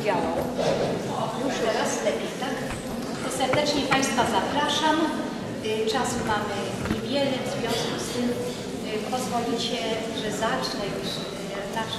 działał. Już teraz lepiej, tak? To serdecznie Państwa zapraszam. Czasu mamy niewiele, w związku z tym pozwolicie, że zacznę już naszą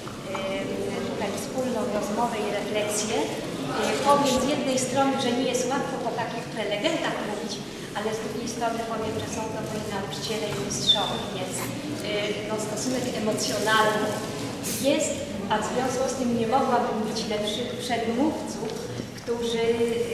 tutaj wspólną rozmowę i refleksję. Powiem z jednej strony, że nie jest łatwo po takich prelegentach mówić, ale z drugiej strony powiem, że są to moi nauczyciele i mistrzowie, więc no, stosunek emocjonalny jest, a w związku z tym nie mogłabym mieć lepszych przedmówców, którzy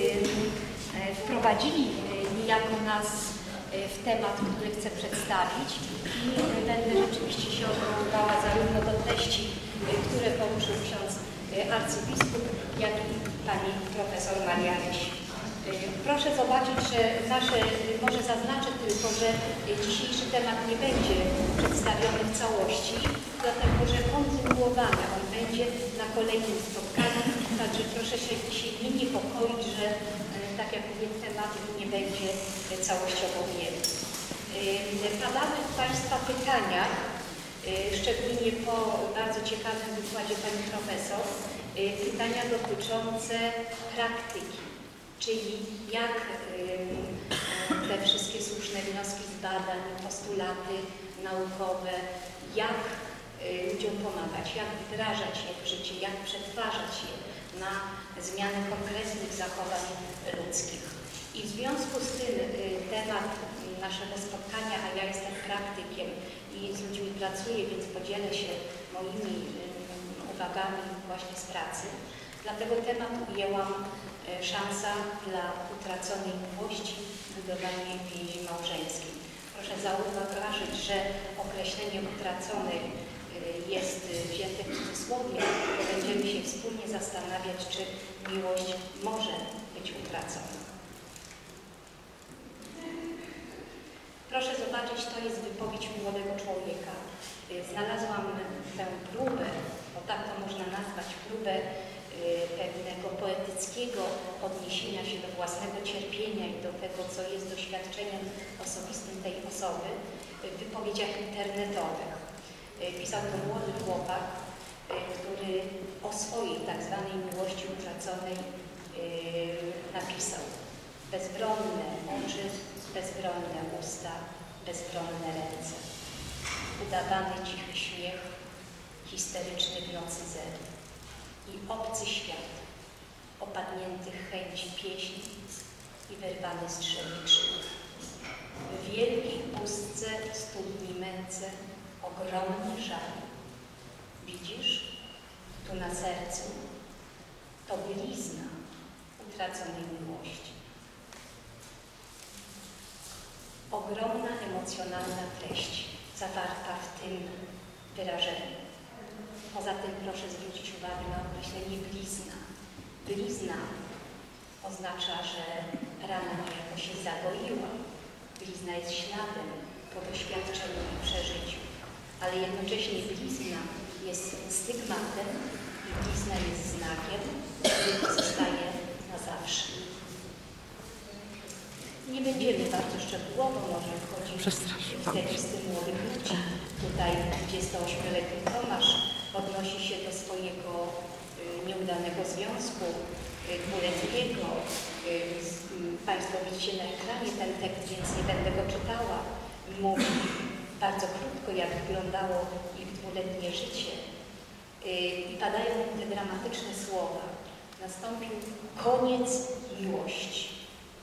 wprowadzili niejako nas w temat, który chcę przedstawić i będę rzeczywiście się odwoływała zarówno do treści, które poruszył ksiądz arcybiskup, jak i pani profesor Maria Ryś. Proszę zobaczyć, że może zaznaczę tylko, że dzisiejszy temat nie będzie przedstawiony w całości, dlatego że kontynuowany on będzie na kolejnym spotkaniu, także proszę się dzisiaj nie niepokoić, że tak jak mówię, temat nie będzie całościowo ujęty. Padały Państwa pytania, szczególnie po bardzo ciekawym wykładzie pani profesor, pytania dotyczące praktyki, czyli jak te wszystkie słuszne wnioski z badań, postulaty naukowe, jak ludziom pomagać, jak wdrażać je w życie, jak przetwarzać je na zmianę konkretnych zachowań ludzkich. I w związku z tym temat naszego spotkania, a ja jestem praktykiem i z ludźmi pracuję, więc podzielę się moimi uwagami właśnie z pracy. Dlatego temat ujęłam szansa dla utraconej miłości, budowanie więzi małżeńskiej. Proszę zauważyć, że określenie utraconej jest wzięte w cudzysłowie, bo będziemy się wspólnie zastanawiać, czy miłość może być utracona. Proszę zobaczyć, to jest wypowiedź młodego człowieka. Znalazłam tę próbę, bo tak to można nazwać, próbę pewnego poetyckiego odniesienia się do własnego cierpienia i do tego, co jest doświadczeniem osobistym tej osoby w wypowiedziach internetowych. Pisał to młody chłopak, który o swojej tak zwanej miłości utraconej napisał: bezbronne oczy, bezbronne usta, bezbronne ręce, udawany cichy śmiech, histeryczny w nocy zer i obcy świat, opadniętych chęci pieśni i wyrwany strzelniczy. W wielkiej pustce studni męce ogromny żal. Widzisz, tu na sercu to bielizna utraconej miłości. Ogromna emocjonalna treść zawarta w tym wyrażeniu. Poza tym proszę zwrócić uwagę na określenie blizna. Blizna oznacza, że rana niejako się zagoiła. Blizna jest śladem po doświadczeniu i przeżyciu, ale jednocześnie blizna jest stygmatem i blizna jest znakiem, który zostaje na zawsze. Nie będziemy bardzo szczegółowo może wchodzić w teksty młodych ludzi. Tutaj 28-letni Tomasz odnosi się do swojego nieudanego związku dwuletniego. Państwo widzicie na ekranie ten tekst, więc nie będę go czytała. Mówi bardzo krótko, jak wyglądało ich dwuletnie życie. I padają te dramatyczne słowa. Nastąpił koniec miłości.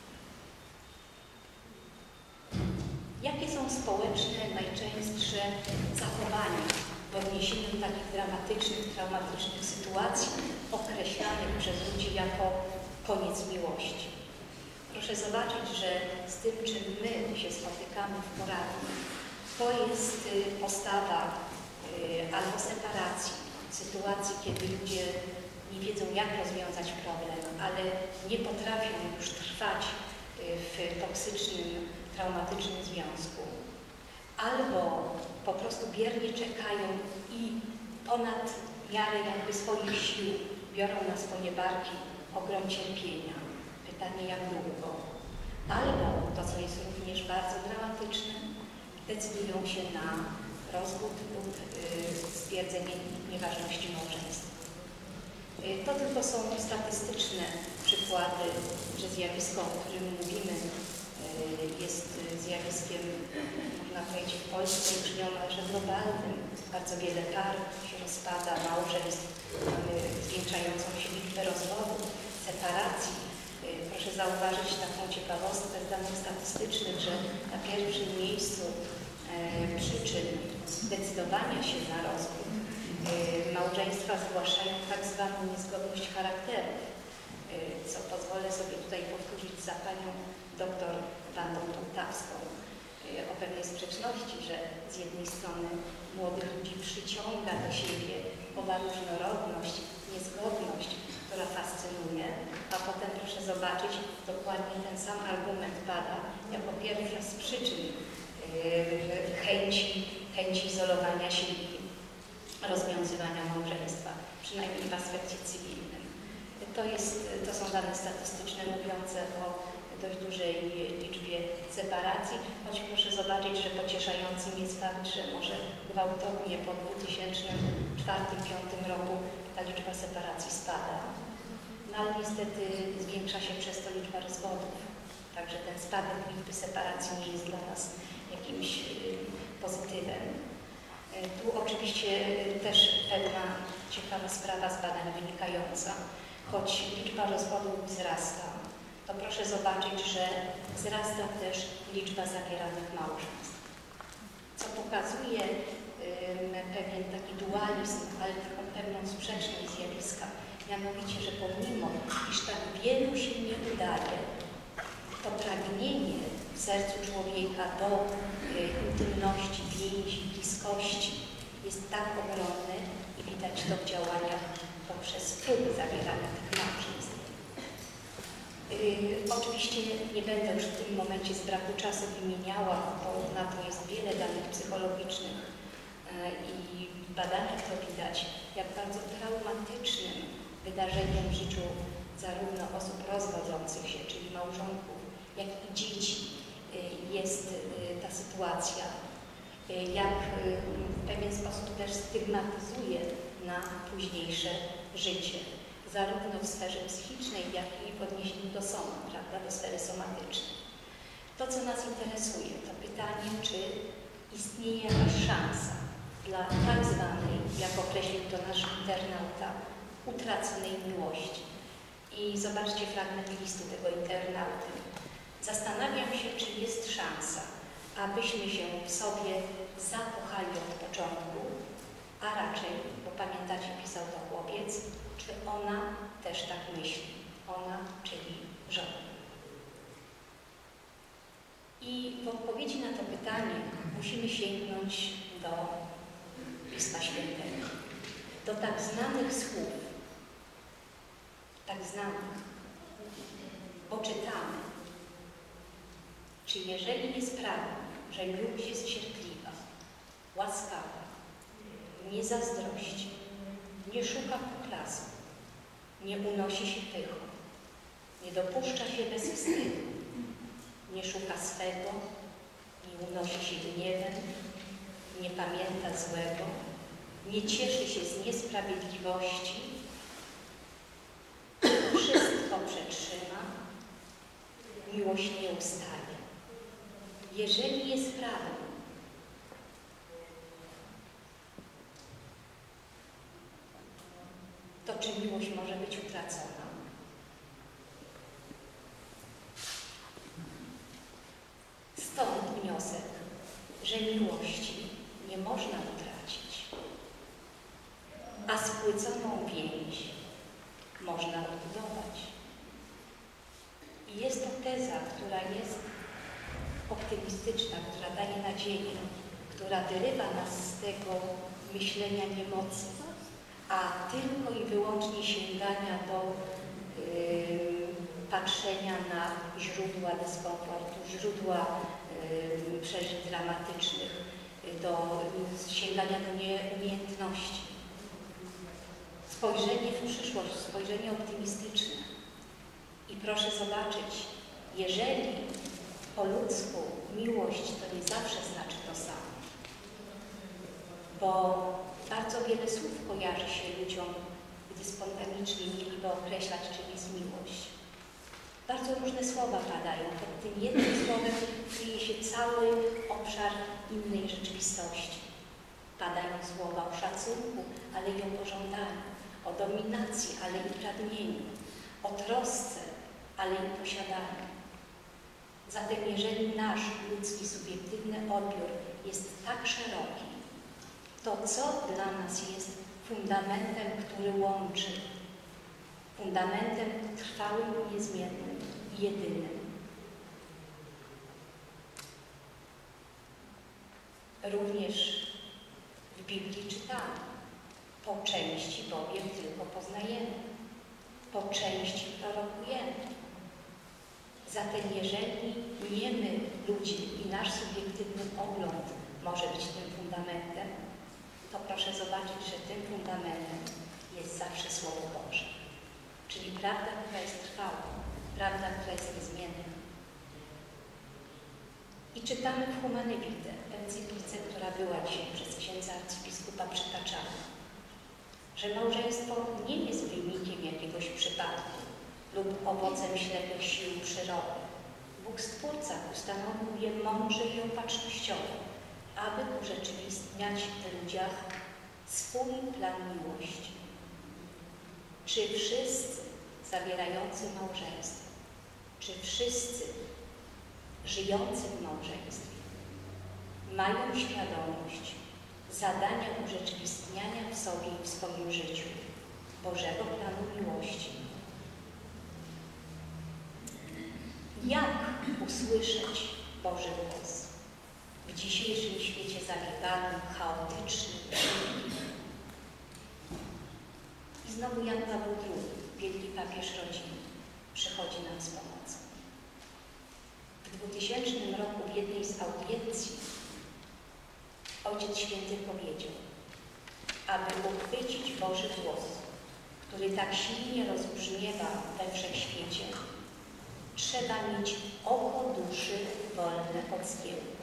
Jakie są społeczne, najczęstsze zachowania w odniesieniu do takich dramatycznych, traumatycznych sytuacji określanych przez ludzi jako koniec miłości? Proszę zobaczyć, że z tym, czym my się spotykamy w poradni, to jest postawa albo separacji, sytuacji, kiedy ludzie nie wiedzą, jak rozwiązać problem, ale nie potrafią już trwać w toksycznym, traumatycznym związku, albo po prostu biernie czekają i ponad miarę jakby swoich sił biorą na swoje barki ogrom cierpienia. Pytanie, jak długo. Albo, to co jest również bardzo dramatyczne, decydują się na rozwód lub stwierdzenie nieważności małżeństwa. To tylko są statystyczne przykłady, że zjawisko, o którym mówimy, jest zjawiskiem, można powiedzieć, w Polsce już nieomalże globalnym. Bardzo wiele par się rozpada, małżeństw, mamy zwiększającą się liczbę rozwodów, separacji. Proszę zauważyć taką ciekawostkę z danych statystycznych, że na pierwszym miejscu przyczyn zdecydowania się na rozwód małżeństwa zgłaszają tak zwaną niezgodność charakterów, co pozwolę sobie tutaj powtórzyć za panią doktor Wandą Tontawską o pewnej sprzeczności, że z jednej strony młodych ludzi przyciąga do siebie owa różnorodność, niezgodność, która fascynuje, a potem proszę zobaczyć, dokładnie ten sam argument pada jako pierwsza z przyczyn chęci izolowania się i rozwiązywania małżeństwa, przynajmniej w aspekcie cywilnym. To są dane statystyczne mówiące o dość dużej liczbie separacji, choć proszę zobaczyć, że pocieszającym jest fakt, że może gwałtownie po 2004-2005 roku ta liczba separacji spada. No ale niestety zwiększa się przez to liczba rozwodów. Także ten spadek liczby separacji nie jest dla nas jakimś pozytywem. Tu oczywiście też pewna ciekawa sprawa z badań wynikająca. Choć liczba rozwodów wzrasta, to proszę zobaczyć, że wzrasta też liczba zawieranych małżeństw. Co pokazuje pewien taki dualizm, ale taką pewną sprzeczność zjawiska. Mianowicie, że pomimo, iż tak wielu się nie udaje, to pragnienie w sercu człowieka do intymności, więzi, bliskości jest tak ogromne i widać to w działaniach poprzez próby zawierania tych małżeństw. Oczywiście nie będę już w tym momencie z braku czasu wymieniała, bo na to jest wiele danych psychologicznych i w badaniach to widać, jak bardzo traumatycznym wydarzeniem w życiu zarówno osób rozwodzących się, czyli małżonków, jak i dzieci jest ta sytuacja, jak w pewien sposób też stygmatyzuje na późniejsze życie, zarówno w sferze psychicznej, jak i w odniesieniu do soma, prawda, do sfery somatycznej. To, co nas interesuje, to pytanie, czy istnieje jakaś szansa dla tak zwanej, jak określił to nasz internauta, utraconej miłości. I zobaczcie fragment listu tego internauty. Zastanawiam się, czy jest szansa, abyśmy się w sobie zakochali od początku, a raczej, bo pamiętacie, pisał to chłopiec, czy ona też tak myśli, ona, czyli żona. I w odpowiedzi na to pytanie musimy sięgnąć do Pisma Świętego, do tak znanych słów, tak znanych, bo czytamy, czy jeżeli jest prawda, że miłość jest cierpliwa, łaskawa, nie zazdrości, nie szuka poklasu, nie unosi się pychą, nie dopuszcza się bezwstydu, nie szuka swego, nie unosi się gniewem, nie pamięta złego, nie cieszy się z niesprawiedliwości, wszystko przetrzyma, miłość nie ustaje. Jeżeli jest prawdą, to czy miłość może być utracona? Stąd wniosek, że miłości nie można utracić, a spłyconą więź można odbudować. I jest to teza, która jest optymistyczna, która daje nadzieję, która wyrywa nas z tego myślenia niemocy, a tylko i wyłącznie sięgania do patrzenia na źródła dyskomfortu, źródła przeżyć dramatycznych, do sięgania do nieumiejętności. Spojrzenie w przyszłość, spojrzenie optymistyczne. I proszę zobaczyć, jeżeli po ludzku miłość to nie zawsze znaczy to samo, bo bardzo wiele słów kojarzy się ludziom gdy spontanicznie mieliby określać, czym jest miłość. Bardzo różne słowa padają. Pod tym jednym słowem kryje się cały obszar innej rzeczywistości. Padają słowa o szacunku, ale i o pożądaniu, o dominacji, ale i pragnieniu, o trosce, ale i posiadaniu. Zatem jeżeli nasz ludzki, subiektywny odbiór jest tak szeroki, to co dla nas jest fundamentem, który łączy, fundamentem trwałym i niezmiennym i jedynym? Również w Biblii czytamy: po części bowiem tylko poznajemy, po części prorokujemy. Zatem jeżeli nie my, ludzie, i nasz subiektywny ogląd może być tym fundamentem, to proszę zobaczyć, że tym fundamentem jest zawsze Słowo Boże. Czyli prawda, która jest trwała, prawda, która jest niezmienna. I czytamy w Humane Vitae, encyklice, która była dzisiaj przez księdza arcybiskupa przytaczana, że małżeństwo nie jest wynikiem jakiegoś przypadku lub owocem ślepych sił przyrody. Bóg Stwórca ustanowił je mądrze i opatrznościowo, aby urzeczywistniać w ludziach swój plan miłości. Czy wszyscy zawierający małżeństwo, czy wszyscy żyjący w małżeństwie mają świadomość zadania urzeczywistniania w sobie i w swoim życiu Bożego planu miłości? Jak usłyszeć Boży głos w dzisiejszym świecie zabieganym, chaotycznym, szybkim? I znowu Jan Paweł II, wielki papież rodziny, przychodzi nam z pomocą. W 2000 roku w jednej z audiencji Ojciec Święty powiedział, aby uchwycić Boży głos, który tak silnie rozbrzmiewa we wszechświecie, trzeba mieć oko duszy wolne od zgiełku.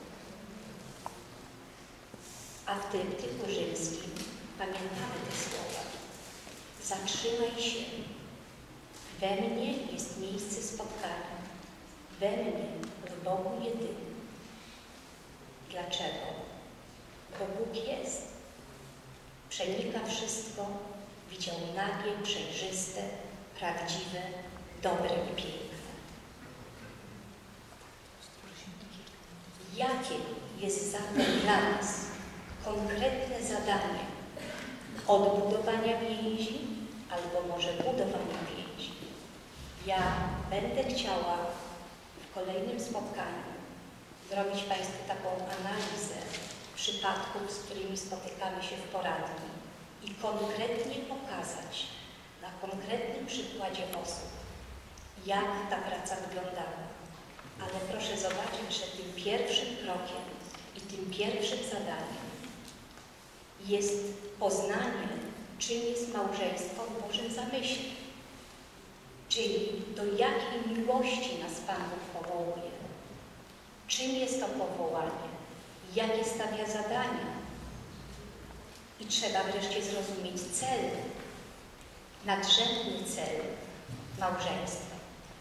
A w tryptyku rzymskim pamiętamy te słowa: zatrzymaj się, we mnie jest miejsce spotkania, we mnie, w Bogu jedynym. Dlaczego? Bo Bóg jest. Przenika wszystko, widział nagie, przejrzyste, prawdziwe, dobre i piękne. Jakie jest zatem dla nas konkretne zadanie odbudowania więzi albo może budowania więzi? Ja będę chciała w kolejnym spotkaniu zrobić Państwu taką analizę przypadków, z którymi spotykamy się w poradni i konkretnie pokazać na konkretnym przykładzie osób, jak ta praca wyglądała. Ale proszę zobaczyć, że tym pierwszym krokiem i tym pierwszym zadaniem jest poznanie, czym jest małżeństwo w Bożym zamyśle. Czyli do jakiej miłości nas Pan Bóg powołuje. Czym jest to powołanie? Jakie stawia zadania? I trzeba wreszcie zrozumieć cel, nadrzędny cel małżeństwa.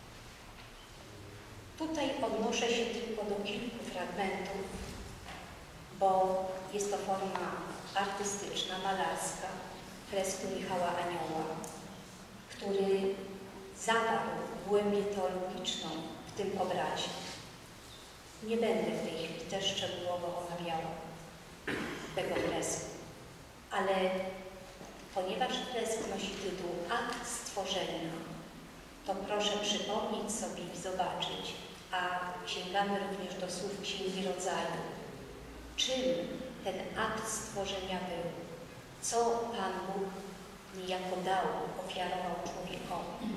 Tutaj odnoszę się tylko do kilku fragmentów, bo jest to forma artystyczna, malarska, fresku Michała Anioła, który zawarł głębię teologiczną w tym obrazie. Nie będę w tej chwili też szczegółowo omawiała tego fresku, ale ponieważ fresk nosi tytuł Akt Stworzenia, to proszę przypomnieć sobie i zobaczyć, a sięgamy również do słów Księgi Rodzaju, czym ten akt stworzenia był, co Pan Bóg niejako dał, ofiarował człowiekowi.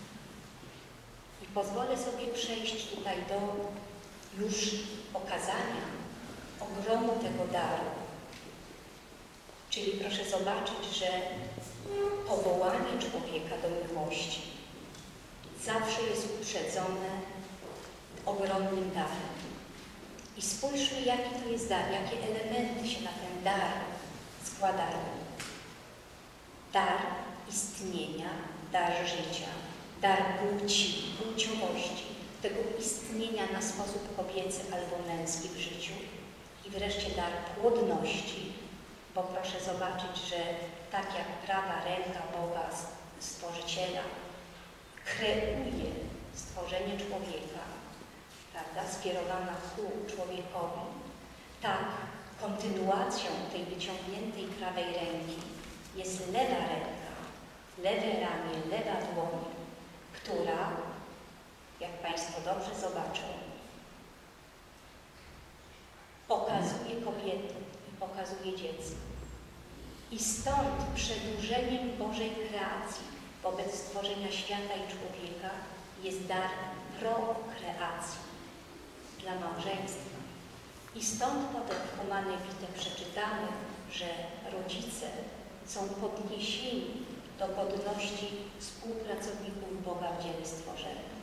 I pozwolę sobie przejść tutaj do już pokazania ogromu tego daru. Czyli proszę zobaczyć, że powołanie człowieka do miłości zawsze jest uprzedzone ogromnym darem. I spójrzmy, jaki to jest dar, jakie elementy się na ten dar składają. Dar istnienia, dar życia, dar płci, płciowości, tego istnienia na sposób kobiecy albo męski w życiu i wreszcie dar płodności, bo proszę zobaczyć, że tak jak prawa ręka Boga, Stworzyciela, kreuje stworzenie człowieka, prawda, skierowana ku człowiekowi, tak kontynuacją tej wyciągniętej prawej ręki jest lewa ręka, lewe ramię, lewa dłoń, która, jak Państwo dobrze zobaczą, pokazuje kobietę i pokazuje dziecko. I stąd przedłużeniem Bożej kreacji wobec stworzenia świata i człowieka jest dar prokreacji dla małżeństwa. I stąd potem w Humane Vitae przeczytamy, że rodzice są podniesieni do godności współpracowników Boga w dziele stworzenia.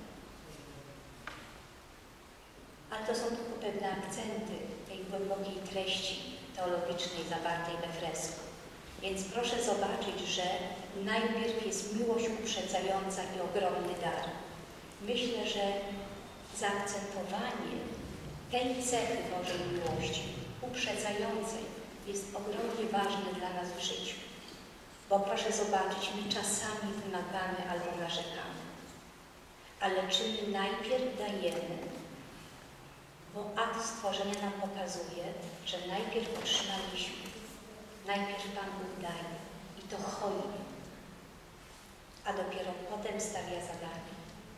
Ale to są tylko pewne akcenty tej głębokiej treści teologicznej zawartej we fresku. Więc proszę zobaczyć, że najpierw jest miłość uprzedzająca i ogromny dar. Myślę, że zaakcentowanie tej cechy Bożej miłości, uprzedzającej, jest ogromnie ważne dla nas w życiu. Bo proszę zobaczyć, my czasami wymagamy albo narzekamy. Ale czy my najpierw dajemy, bo akt stworzenia nam pokazuje, że najpierw otrzymaliśmy, najpierw Pan Bóg daje i to hojnie, a dopiero potem stawia zadanie.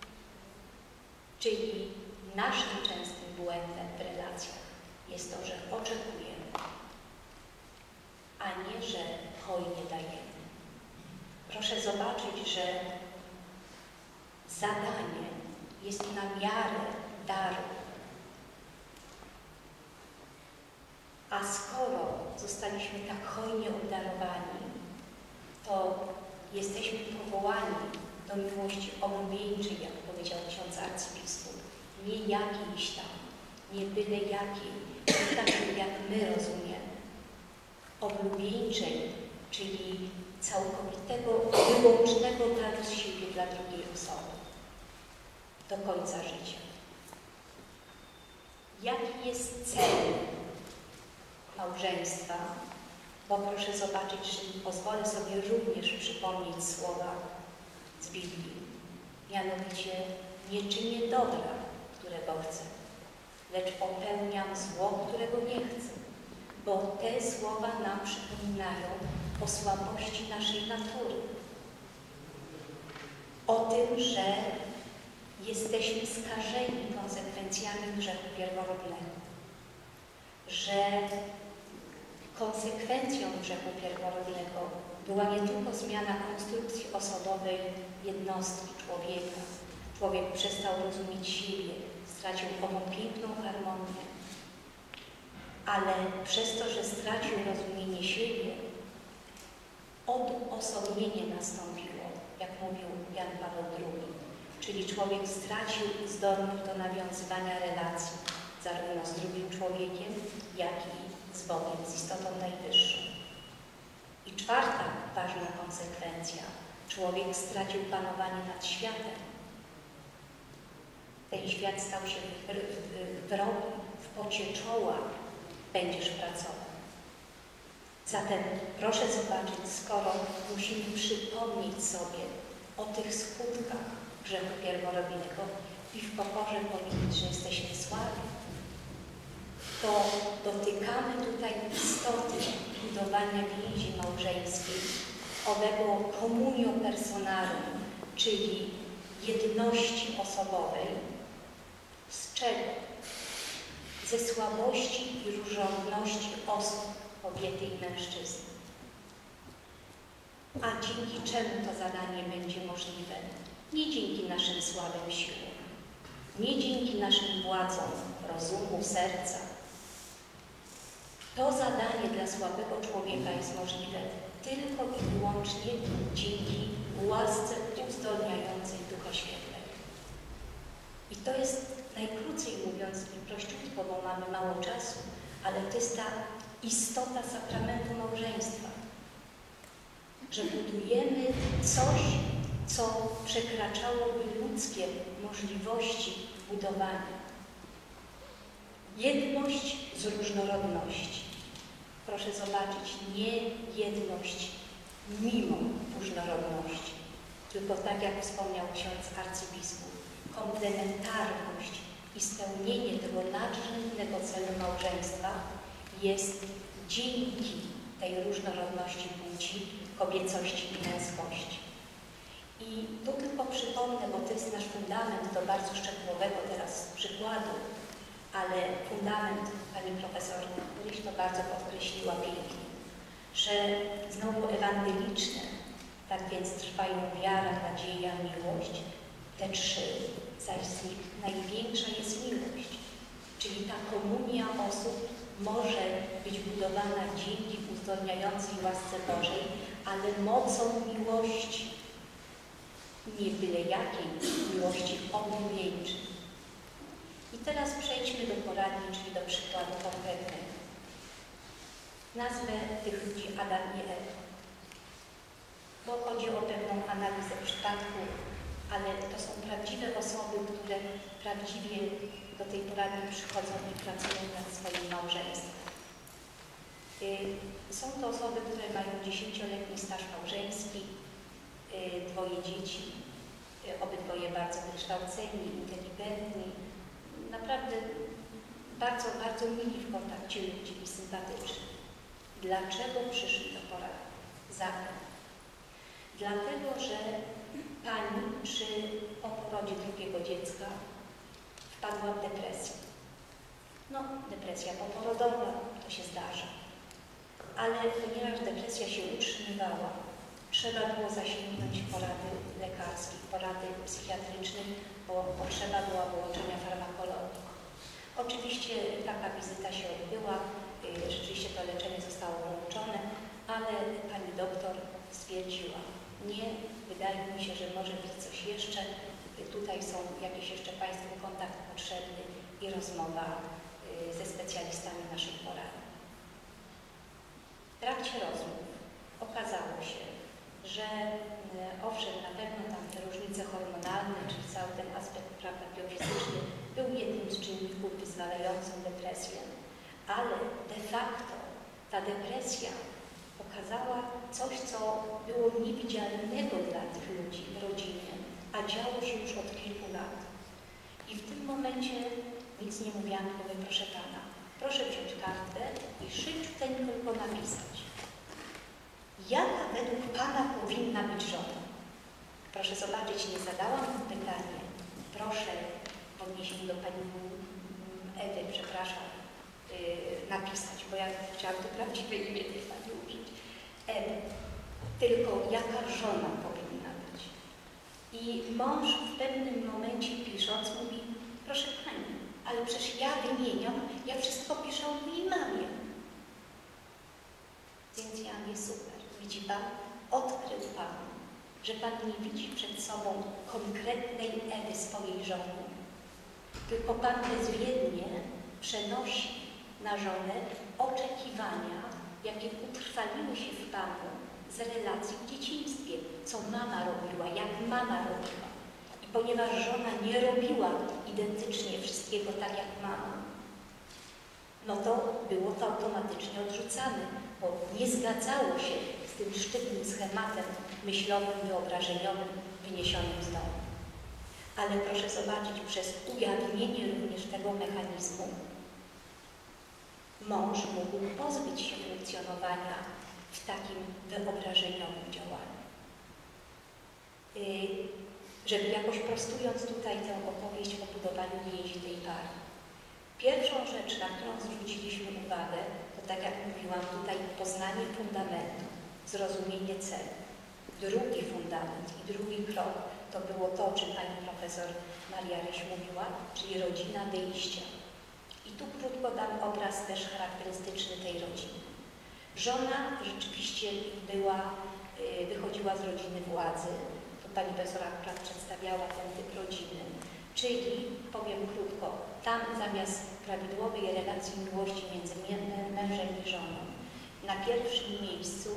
Czyli naszym częstym błędem w relacjach jest to, że oczekujemy, a nie, że hojnie dajemy. Proszę zobaczyć, że zadanie jest na miarę daru. A skoro zostaliśmy tak hojnie obdarowani, to jesteśmy powołani do miłości oblubieńczej, jak powiedział ksiądz arcybiskup. Nie jakiejś tam, nie byle jakiej, nie takiej jak my rozumiemy. Oblubieńczej, czyli całkowitego, wyłącznego daru z siebie dla drugiej osoby. Do końca życia. Jaki jest cel małżeństwa? Bo proszę zobaczyć, że pozwolę sobie również przypomnieć słowa z Biblii. Mianowicie, nie czynię dobra, którego chcę, lecz popełniam zło, którego nie chcę. Bo te słowa nam przypominają o słabości naszej natury. O tym, że jesteśmy skażeni konsekwencjami grzechu pierworodnego. Że konsekwencją grzechu pierworodnego była nie tylko zmiana konstrukcji osobowej jednostki człowieka. Człowiek przestał rozumieć siebie, stracił ową piękną harmonię, ale przez to, że stracił rozumienie siebie, odosobnienie nastąpiło, jak mówił Jan Paweł II. Czyli człowiek stracił zdolność do nawiązywania relacji zarówno z drugim człowiekiem, jak i z Bogiem, z istotą najwyższą. I czwarta ważna konsekwencja. Człowiek stracił panowanie nad światem. Ten świat stał się wrogi, w pocie czoła będziesz pracował. Zatem proszę zobaczyć, skoro musimy przypomnieć sobie o tych skutkach grzechu pierworodnego i w pokorze powiedzieć, że jesteśmy słabi, to dotykamy tutaj istoty budowania więzi małżeńskiej, owego communio personarum, czyli jedności osobowej. Z czego? Ze słabości i różnorodności osób, kobiety i mężczyzny. A dzięki czemu to zadanie będzie możliwe? Nie dzięki naszym słabym siłom, nie dzięki naszym władzom rozumu, serca. To zadanie dla słabego człowieka jest możliwe tylko i wyłącznie dzięki łasce uzdolniającej Ducha Świętego. I to jest, najkrócej mówiąc i prościutko, bo mamy mało czasu, ale to jest ta istota sakramentu małżeństwa. że budujemy coś, co przekraczałoby ludzkie możliwości budowania. Jedność z różnorodności. Proszę zobaczyć, nie jedność mimo różnorodności, tylko tak jak wspomniał ksiądz arcybiskup, komplementarność i spełnienie tego nadrzędnego celu małżeństwa jest dzięki tej różnorodności płci, kobiecości i męskości. I tu tylko przypomnę, bo to jest nasz fundament do bardzo szczegółowego teraz przykładu, ale fundament pani profesor Ryś to bardzo podkreśliła pięknie, że znowu ewangeliczne, tak więc trwają wiara, nadzieja, miłość, te trzy, zaś z nich największa jest miłość, czyli ta komunia osób może być budowana dzięki uzdolniającej łasce Bożej, ale mocą miłości, nie byle jakiej miłości obłudieńczej. I teraz przejdźmy do poradni, czyli do przykładu konkretnego. Nazwę tych ludzi Adam i Ewa, bo chodzi o pewną analizę przypadku, ale to są prawdziwe osoby, które prawdziwie do tej poradni przychodzą i pracują nad swoim małżeństwem. Są to osoby, które mają 10-letni staż małżeński, 2 dzieci, obydwoje bardzo wykształceni, inteligentni, naprawdę bardzo, bardzo mili w kontakcie ludzi i sympatyczni. Dlaczego przyszli do poradni? Zatem. Dlatego, że pani po porodzie drugiego dziecka wpadła w depresję. No, depresja poporodowa, to się zdarza. Ale ponieważ depresja się utrzymywała, trzeba było zasięgnąć porady lekarskiej, porady psychiatrycznej, bo potrzeba była wyłączenia farmakologii. Oczywiście taka wizyta się odbyła, rzeczywiście to leczenie zostało wyłączone, ale pani doktor stwierdziła, nie, wydaje mi się, że może być coś jeszcze, tutaj są jakieś jeszcze Państwu kontakt potrzebny i rozmowa ze specjalistami naszej poradni. W trakcie rozmów okazało się, że owszem, na pewno tam te różnice hormonalne, czyli cały ten aspekt biofizyczny był jednym z czynników wyzwalającym depresję, ale de facto ta depresja pokazała coś, co było niewidzialnego dla tych ludzi w rodzinie, a działo się już od kilku lat. I w tym momencie nic nie mówiłam, mówię, proszę Pana, proszę wziąć kartę i szybciutko tylko napisać. Jaka według Pana powinna być żona? Proszę zobaczyć, nie zadałam pytanie. Proszę w odniesieniu do Pani Ewy, przepraszam, napisać, bo ja chciałam to prawdziwe imię tej Pani użyć. Ewy. Tylko jaka żona powinna być? I mąż w pewnym momencie pisząc mówi, proszę Pani, ale przecież ja wymieniam, ja wszystko piszę o mojej mamie. Więc ja mówię, super. Widzi Pan, odkrył Pan, że Pan nie widzi przed sobą konkretnej Ewy swojej żony, tylko Pan bezwiednie przenosi na żonę oczekiwania, jakie utrwaliły się w Panu z relacji w dzieciństwie, co mama robiła, jak mama robiła. I ponieważ żona nie robiła identycznie wszystkiego tak jak mama, no to było to automatycznie odrzucane, bo nie zgadzało się z tym sztywnym schematem myślowym, wyobrażeniowym wyniesionym z domu. Ale proszę zobaczyć, przez ujawnienie również tego mechanizmu mąż mógł pozbyć się funkcjonowania w takim wyobrażeniowym działaniu. Żeby jakoś prostując tutaj tę opowieść o budowaniu więzi tej pary. Pierwszą rzecz, na którą zwróciliśmy uwagę, to tak jak mówiłam tutaj, poznanie fundamentu, zrozumienie celu. Drugi fundament i drugi krok to było to, o czym pani profesor Maria Ryś mówiła, czyli rodzina wyjścia. I tu krótko dam obraz też charakterystyczny tej rodziny. Żona rzeczywiście wychodziła z rodziny władzy, to pani profesor akurat przedstawiała ten typ rodziny, czyli, powiem krótko, tam zamiast prawidłowej relacji miłości między mężem i żoną, na pierwszym miejscu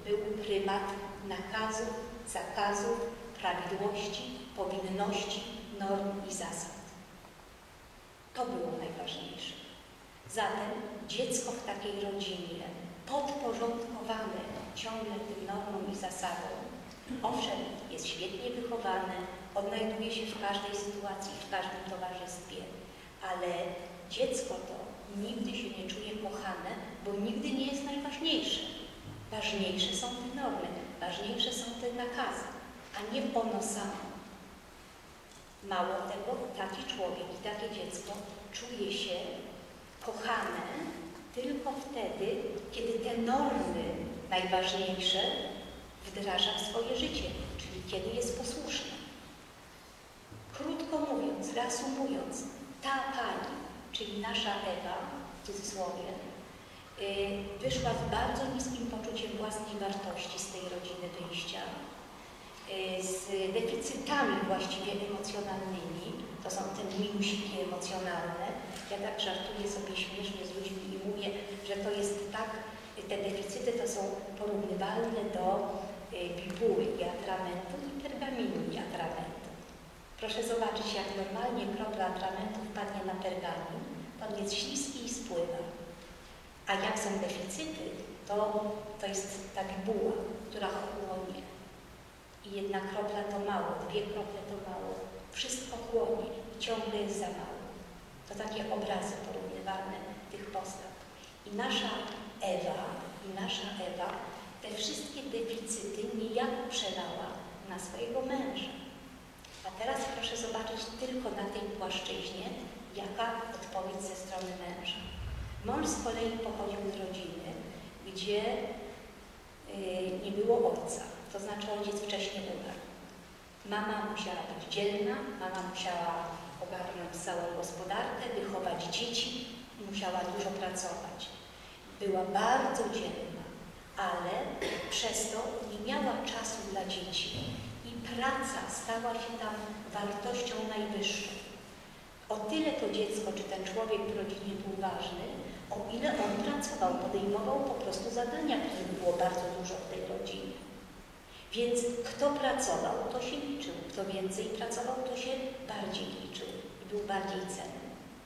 był prymat nakazów, zakazów, prawidłowości, powinności, norm i zasad. To było najważniejsze. Zatem dziecko w takiej rodzinie, podporządkowane ciągle tym normom i zasadom, owszem, jest świetnie wychowane, odnajduje się w każdej sytuacji, w każdym towarzystwie, ale dziecko to nigdy się nie czuje kochane, bo nigdy nie jest najważniejsze. Ważniejsze są te normy, ważniejsze są te nakazy, a nie ono samo. Mało tego, taki człowiek i takie dziecko czuje się kochane tylko wtedy, kiedy te normy najważniejsze wdraża w swoje życie, czyli kiedy jest posłuszne. Krótko mówiąc, reasumując, ta pani, czyli nasza Ewa, w cudzysłowie, wyszła z bardzo niskim poczuciem własnej wartości z tej rodziny wyjścia, z deficytami właściwie emocjonalnymi, to są te minusiki emocjonalne. Ja tak żartuję sobie śmiesznie z ludźmi i mówię, że to jest tak, te deficyty to są porównywalne do bibuły i atramentu i pergaminu i atramentu. Proszę zobaczyć, jak normalnie kropla atramentu wpadnie na pergamin, to on jest śliski i spływa. A jak są deficyty, to jest ta bibuła, która chłonie. I jedna kropla to mało, dwie krople to mało. Wszystko chłonie i ciągle jest za mało. To takie obrazy porównywalne tych postaw. I nasza Ewa te wszystkie deficyty niejako przelała na swojego męża. A teraz proszę zobaczyć tylko na tej płaszczyźnie, jaka odpowiedź ze strony męża. Mąż z kolei pochodził z rodziny, gdzie nie było ojca, to znaczy ojciec wcześniej umarł. Mama musiała być dzielna, mama musiała ogarnąć całą gospodarkę, wychować dzieci i musiała dużo pracować. Była bardzo dzielna, ale przez to nie miała czasu dla dzieci i praca stała się tam wartością najwyższą. O tyle to dziecko, czy ten człowiek w rodzinie był ważny, o ile on pracował, podejmował po prostu zadania, których było bardzo dużo w tej rodzinie. Więc kto pracował, to się liczył. Kto więcej pracował, to się bardziej liczył i był bardziej cenny.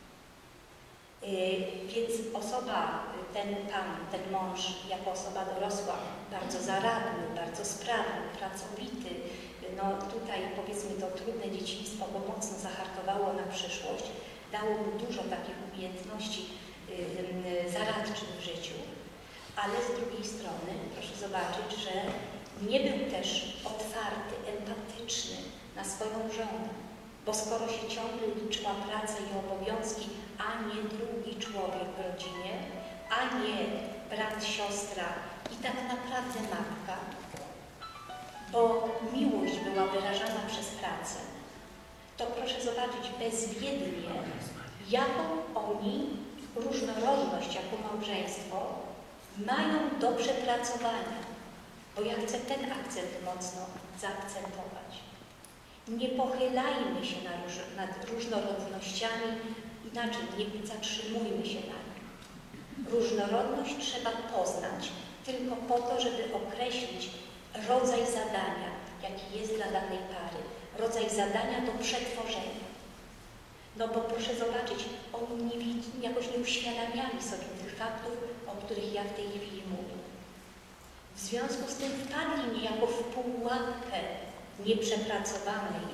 Więc osoba, ten mąż, jako osoba dorosła, bardzo zaradny, bardzo sprawny, pracowity, no tutaj powiedzmy to trudne dzieciństwo go mocno zahartowało na przyszłość, dało mu dużo takich umiejętności zaradczych w życiu, ale z drugiej strony proszę zobaczyć, że nie był też otwarty, empatyczny na swoją żonę, bo skoro się ciągle liczyła praca i obowiązki, a nie drugi człowiek w rodzinie, a nie brat, siostra i tak naprawdę matka, bo miłość była wyrażana przez pracę, to proszę zobaczyć bezwiednie, jaką oni różnorodność jako małżeństwo mają do przepracowania. Bo ja chcę ten akcent mocno zaakcentować. Nie pochylajmy się nad różnorodnościami, inaczej nie zatrzymujmy się na nim. Różnorodność trzeba poznać tylko po to, żeby określić rodzaj zadania, jaki jest dla danej pary, rodzaj zadania do przetworzenia. No bo proszę zobaczyć, oni jakoś nie uświadamiali sobie tych faktów, o których ja w tej chwili mówię. W związku z tym wpadli niejako w pułapkę nieprzepracowanej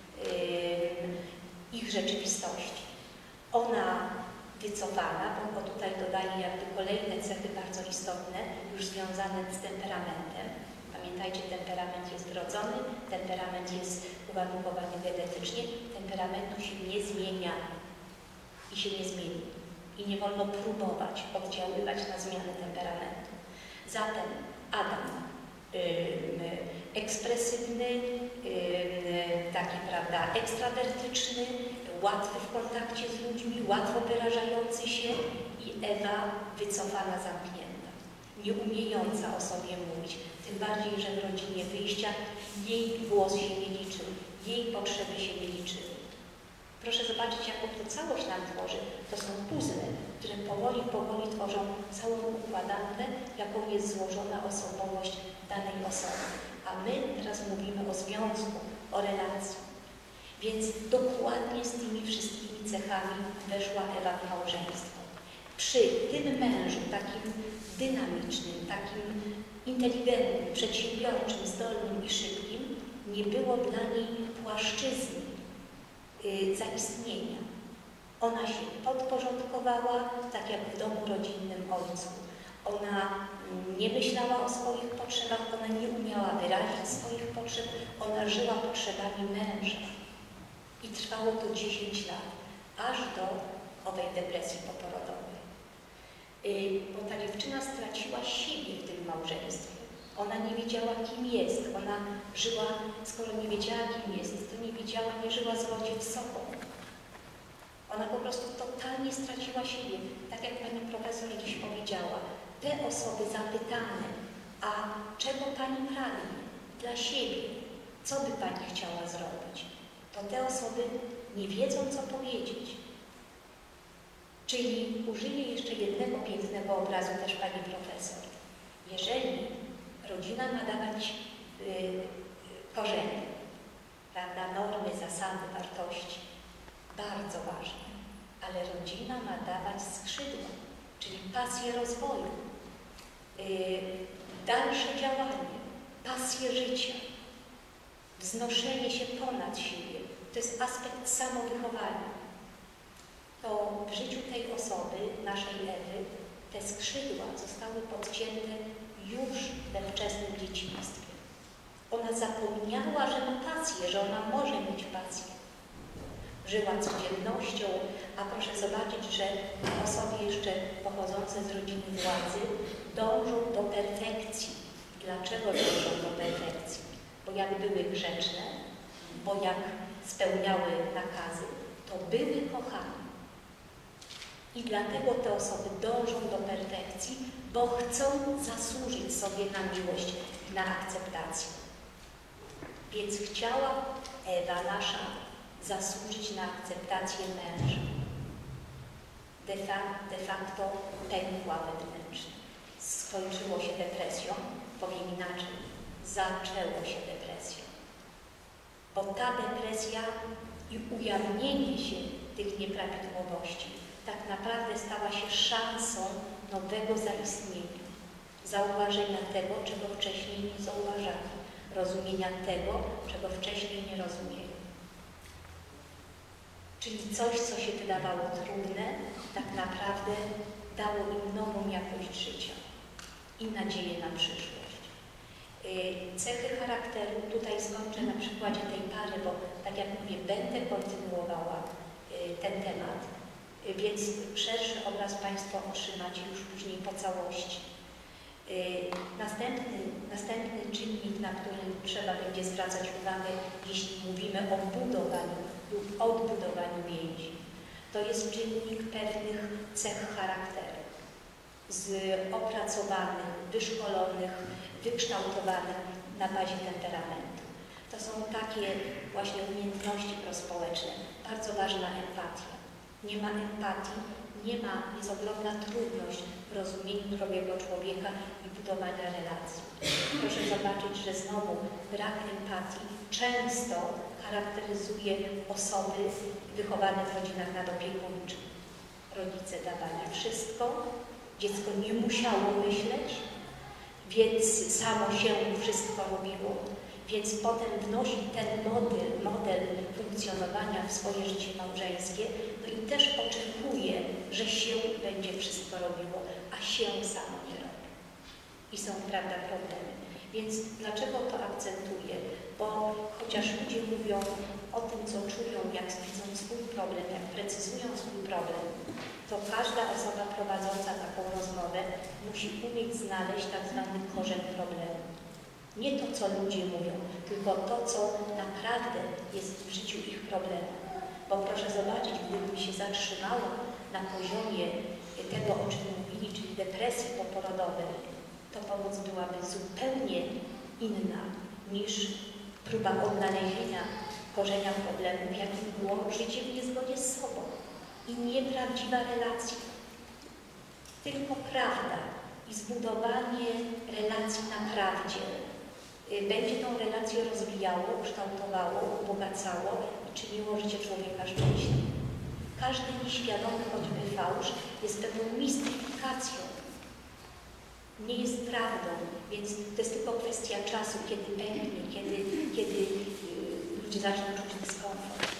ich rzeczywistości. Ona wycofana, bo tutaj dodaje jakby kolejne cechy bardzo istotne, już związane z temperamentem. Pamiętajcie, temperament jest wrodzony, temperament jest uwarunkowany genetycznie, temperamentu się nie zmienia i się nie zmieni. I nie wolno próbować oddziaływać na zmianę temperamentu. Zatem Adam ekspresywny, taki, prawda, ekstrawertyczny, łatwy w kontakcie z ludźmi, łatwo wyrażający się i Ewa wycofana, zamknięta, nieumiejąca o sobie mówić, tym bardziej, że w rodzinie wyjścia jej głos się nie liczył, jej potrzeby się nie liczyły. Proszę zobaczyć, jaką to całość nam tworzy. To są puzzle, które powoli tworzą całą układankę, jaką jest złożona osobowość danej osoby. A my teraz mówimy o związku, o relacji. Więc dokładnie z tymi wszystkimi cechami weszła Ewa w małżeństwo. Przy tym mężu, takim dynamicznym, takim inteligentnym, przedsiębiorczym, zdolnym i szybkim, nie było dla niej płaszczyzny zaistnienia. Ona się podporządkowała, tak jak w domu rodzinnym ojcu. Ona nie myślała o swoich potrzebach, ona nie umiała wyrazić swoich potrzeb, ona żyła potrzebami męża. I trwało to 10 lat, aż do owej depresji poporodowej. Bo ta dziewczyna straciła siebie w tym małżeństwie. Ona nie wiedziała, kim jest. Ona żyła, skoro nie wiedziała, kim jest, to nie wiedziała, nie żyła zgodzie z sobą. Ona po prostu totalnie straciła siebie. Tak jak pani profesor dziś powiedziała, te osoby zapytane, a czego pani pragnie dla siebie, co by pani chciała zrobić, to te osoby nie wiedzą, co powiedzieć. Czyli użyję jeszcze jednego pięknego obrazu też pani profesor. Jeżeli rodzina ma dawać korzenie, prawda, normy, zasady, wartości, bardzo ważne, ale rodzina ma dawać skrzydła, czyli pasję rozwoju, dalsze działanie, pasję życia, wznoszenie się ponad siebie. To jest aspekt samowychowania. To w życiu tej osoby, naszej Ewy, te skrzydła zostały podcięte już we wczesnym dzieciństwie. Ona zapomniała, że ma pasję, że ona może mieć pasję. Żyła codziennością, a proszę zobaczyć, że osoby jeszcze pochodzące z rodziny władzy dążą do perfekcji. Dlaczego dążą do perfekcji? Bo jak były grzeczne, bo jak spełniały nakazy, to były kochane. I dlatego te osoby dążą do perfekcji, bo chcą zasłużyć sobie na miłość, na akceptację. Więc chciała Ewa nasza zasłużyć na akceptację męża. De facto pękła wewnętrznie. Skończyło się depresją, powiem inaczej, zaczęło się depresją. Bo ta depresja i ujawnienie się tych nieprawidłowości tak naprawdę stała się szansą nowego zaistnienia, zauważenia tego, czego wcześniej nie zauważali, rozumienia tego, czego wcześniej nie rozumieli. Czyli coś, co się wydawało trudne, tak naprawdę dało im nową jakość życia i nadzieję na przyszłość. Cechy charakteru, tutaj skończę na przykładzie tej pary, bo tak jak mówię, będę kontynuowała ten temat, więc szerszy obraz Państwo otrzymacie już później po całości. Następny czynnik, na który trzeba będzie zwracać uwagę, jeśli mówimy o budowaniu lub odbudowaniu więzi, to jest czynnik pewnych cech charakteru, opracowanych, wyszkolonych, wykształtowanych na bazie temperamentu. To są takie właśnie umiejętności prospołeczne. Bardzo ważna empatia. Nie ma empatii, jest ogromna trudność w rozumieniu drugiego człowieka i budowania relacji. Proszę zobaczyć, że znowu brak empatii często charakteryzuje osoby wychowane w rodzinach nadopiekuńczych. Rodzice dawali wszystko, dziecko nie musiało myśleć, więc samo się wszystko robiło. Więc potem wnosi ten model funkcjonowania w swoje życie małżeńskie, no i też oczekuje, że się będzie wszystko robiło, a się samo nie robi. I są, prawda, problemy. Więc dlaczego to akcentuję? Bo chociaż ludzie mówią o tym, co czują, jak widzą swój problem, jak precyzują swój problem, to każda osoba prowadząca taką rozmowę musi umieć znaleźć tak zwany korzeń problemu. Nie to, co ludzie mówią, tylko to, co naprawdę jest w życiu ich problemem. Bo proszę zobaczyć, gdyby się zatrzymało na poziomie tego, o czym mówili, czyli depresji poporodowej, to pomoc byłaby zupełnie inna niż próba odnalezienia korzenia problemów, jakim było życie w niezgodzie z sobą i nieprawdziwa relacja. Tylko prawda i zbudowanie relacji na prawdzie będzie tą relację rozwijało, kształtowało, ubogacało i czyniło życie człowieka szczęśliwym. Każdy nieświadomy choćby fałsz jest pewną mistyfikacją. Nie jest prawdą, więc to jest tylko kwestia czasu, kiedy pęknie, kiedy ludzie zaczną czuć dyskomfort.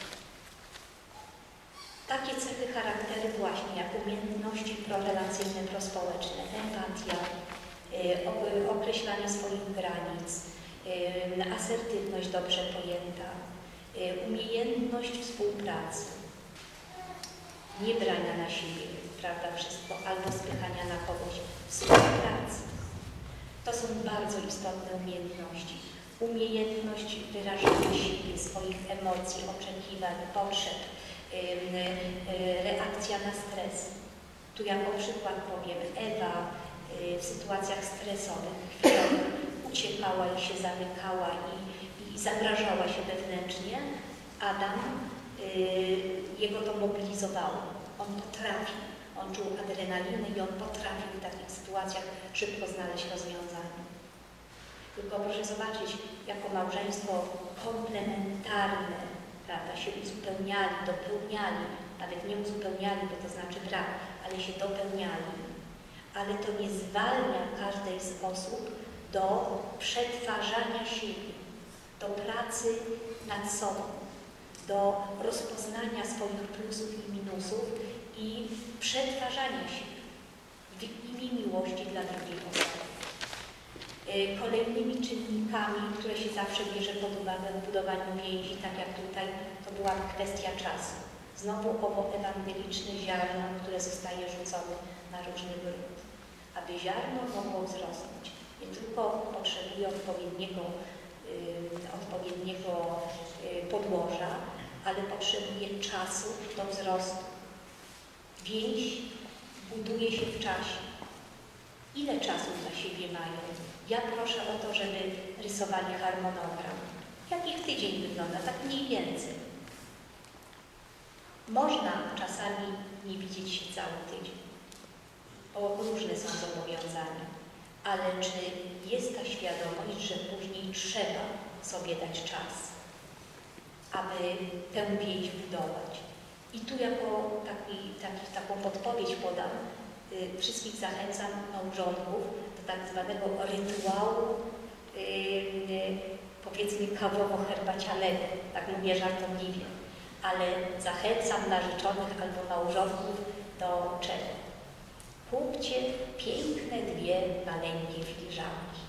Takie cechy charakteru właśnie jak umiejętności prorelacyjne, prospołeczne, empatia, określanie swoich granic, asertywność dobrze pojęta, umiejętność współpracy, nie brania na siebie, prawda, wszystko, albo spychania na kogoś, współpracy. To są bardzo istotne umiejętności. Umiejętność wyrażania siebie, swoich emocji, oczekiwań, potrzeb, reakcja na stres. Tu jako przykład powiem, Ewa w sytuacjach stresowych chwilowych uciekała i się zamykała i zamrażała się wewnętrznie. Adam, jego to mobilizowało. On potrafił, on czuł adrenalinę i on potrafił w takich sytuacjach szybko znaleźć rozwiązanie. Tylko proszę zobaczyć, jako małżeństwo komplementarne, prawda, się uzupełniali, dopełniali, nawet nie uzupełniali, bo to znaczy brak, ale się dopełniali. Ale to nie zwalnia każdej z osób do przetwarzania siebie, do pracy nad sobą, do rozpoznania swoich plusów i minusów i przetwarzania siebie w imię miłości dla drugiej osoby. Kolejnymi czynnikami, które się zawsze bierze pod uwagę w budowaniu więzi, tak jak tutaj, to była kwestia czasu. Znowu owo ewangeliczne ziarno, które zostaje rzucone na różny grunt. Aby ziarno mogło wzrosnąć, nie tylko potrzebuje odpowiedniego podłoża, ale potrzebuje czasu do wzrostu. Więź buduje się w czasie. Ile czasu dla siebie mają? Ja proszę o to, żeby rysowali harmonogram. Jak ich tydzień wygląda? Tak mniej więcej. Można czasami nie widzieć się cały tydzień, bo różne są zobowiązania. Ale czy jest ta świadomość, że później trzeba sobie dać czas, aby tę więź budować? I tu jako taką podpowiedź podam, wszystkich zachęcam małżonków do tak zwanego rytuału, powiedzmy kawowo-herbacianego, tak mówię żartobliwie, ale zachęcam narzeczonych albo małżonków do czego? Kupcie piękne dwie maleńkie filiżanki.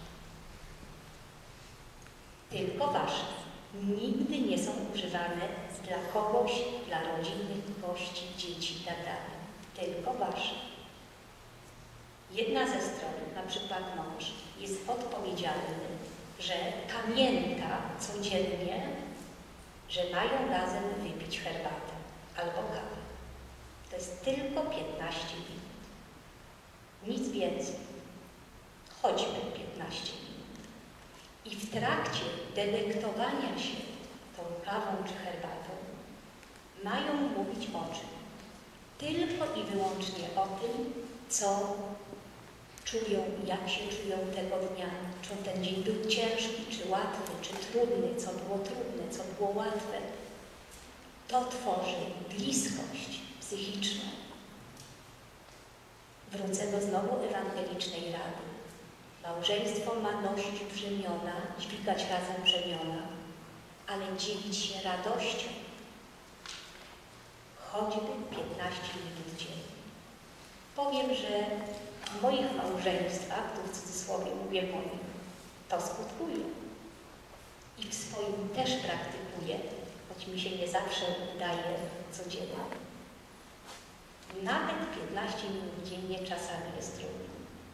Tylko wasze. Nigdy nie są używane dla kogoś, dla rodzinnych gości, dzieci itd. Tylko wasze. Jedna ze stron, na przykład mąż, jest odpowiedzialny, że pamięta codziennie, że mają razem wypić herbatę albo kawę. To jest tylko 15 minut. Nic więcej. Choćby 15 minut. I w trakcie delektowania się tą kawą czy herbatą mają mówić o czym? Tylko i wyłącznie o tym, co czują, jak się czują tego dnia, czy ten dzień był ciężki, czy łatwy, czy trudny, co było trudne, co było łatwe. To tworzy bliskość psychiczną. Wrócę do znowu ewangelicznej rady. Małżeństwo ma nosić brzemiona, dźwigać razem brzemiona, ale dzielić się radością. Choćby 15 minut dziennie. Powiem, że w moich małżeństwach, tu w cudzysłowie mówię moich, to skutkuje. I w swoim też praktykuję, choć mi się nie zawsze udaje codziennie. Nawet 15 minut dziennie czasami jest trudno.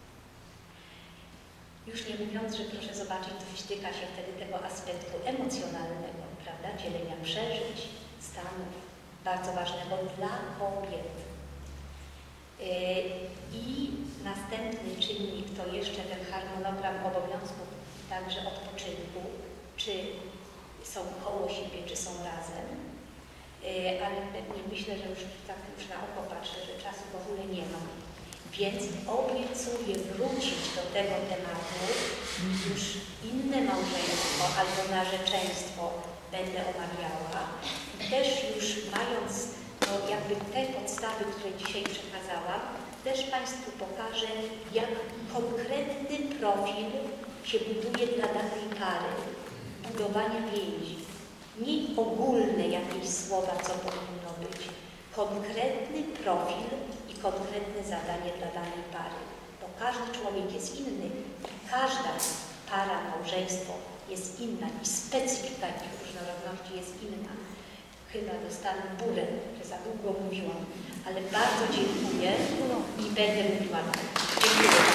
Już nie mówiąc, że proszę zobaczyć, to styka się wtedy tego aspektu emocjonalnego, prawda? Dzielenia przeżyć, stanów, bardzo ważnego dla kobiet. I następny czynnik to jeszcze ten harmonogram obowiązków, także odpoczynku, czy są koło siebie, czy są razem. Ale myślę, że już tak już na oko patrzę, że czasu w ogóle nie ma. Więc obiecuję wrócić do tego tematu. Już inne małżeństwo albo narzeczeństwo będę omawiała. I też już mając jakby te podstawy, które dzisiaj przekazałam, też Państwu pokażę, jak konkretny profil się buduje dla danej pary, budowania więzi. Nie ogólne jakieś słowa, co powinno być. Konkretny profil i konkretne zadanie dla danej pary. Bo każdy człowiek jest inny. Każda para, małżeństwo jest inna i specyfika ich różnorodności jest inna. Chyba dostanę burę, że za długo mówiłam, ale bardzo dziękuję i będę mówiła dalej. Dziękuję.